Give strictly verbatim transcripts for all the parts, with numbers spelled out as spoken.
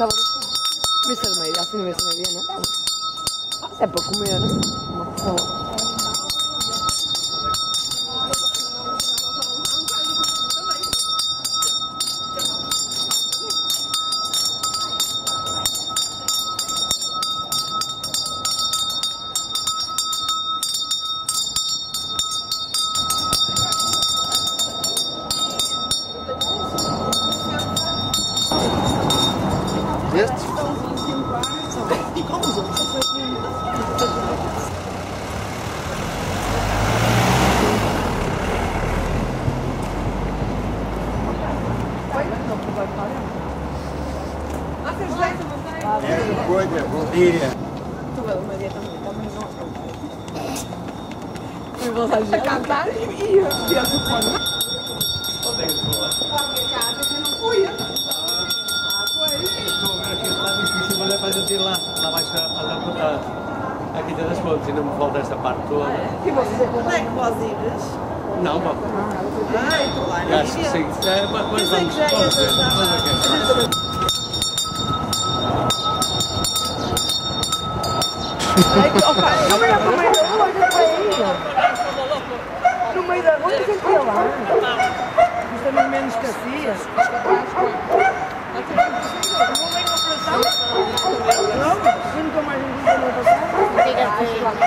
sábado. Missa de meia, assim não missa de meia, não é? É para comer, não é? Uma pessoa. Estes? E como os outros? É, coisa, bom dia. Tu vês uma dieta muito, também não fui voltar a cantar e ia ver o fone. Onde é que estou? Não fui. Ah, foi. Estou a ver aqui, está difícil, mas é para a gente ir lá, lá baixo a, a, a Quinta das Fontes, ainda me falta esta parte toda. E você, como é que vós ires? Não, mas Ai, estou lá. acho que sim. É, mas mas vamos, vamos ver. Vamos ver o que é que faz. No meio da rua, olha para aí. No meio da rua, sempre ia lá. Isto é menos que assim. Não, eu nunca mais me vi no passado.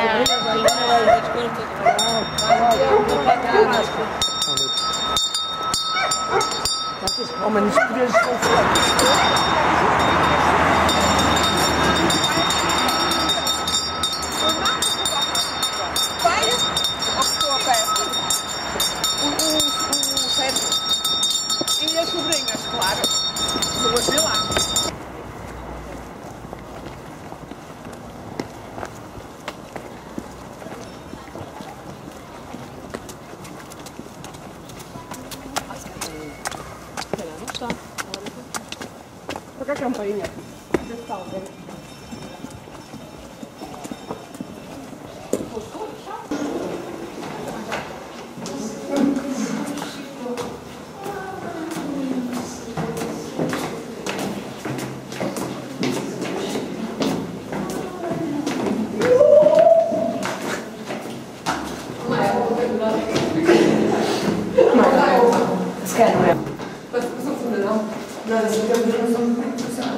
Ao menos podias e as sobrinhas, claro. Eu vou ser lá. Não está. Toca a campainha. Deve estar alguém. Se calhar não é. Mas não são fundo, não? Não, nós ficamos na zona de construção.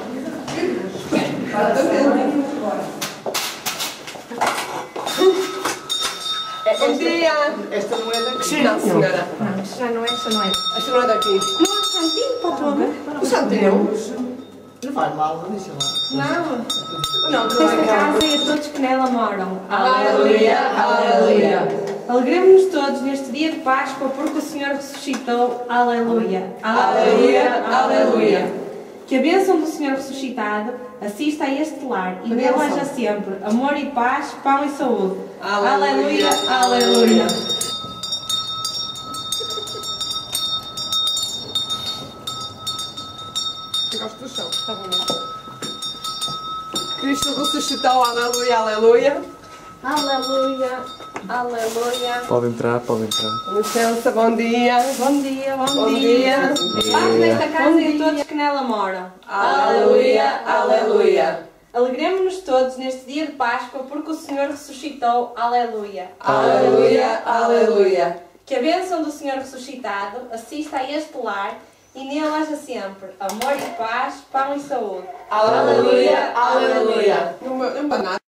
Bom dia! Esta não é daqui? Não, senhora. Não, isto já não é, isto não é. Esta não é daqui. Não é o santinho para a tua mãe? O santinho? Não faz mal, não deixa lá. Não. Não, tu Esta vai casa e a todos que nela moram. Aleluia, aleluia. Alegremos-nos todos neste dia de Páscoa porque o Senhor ressuscitou. Aleluia. Aleluia, aleluia. Que a bênção do Senhor ressuscitado assista a este lar e nele haja sempre amor e paz, pão e saúde. Aleluia, Aleluia, aleluia. Gosto do chão, está bonito. Cristo ressuscitou, aleluia, aleluia. Aleluia, aleluia. Pode entrar, pode entrar. Com licença, bom dia. Bom dia, bom, Bom dia. dia. Paz nesta casa e a todos que nela moram. Aleluia, aleluia. Alegremos-nos todos neste dia de Páscoa porque o Senhor ressuscitou. Aleluia. Aleluia, aleluia. Que a bênção do Senhor ressuscitado assista a este lar e nele haja sempre amor e paz, pão e saúde. Aleluia, aleluia. Não, não, não,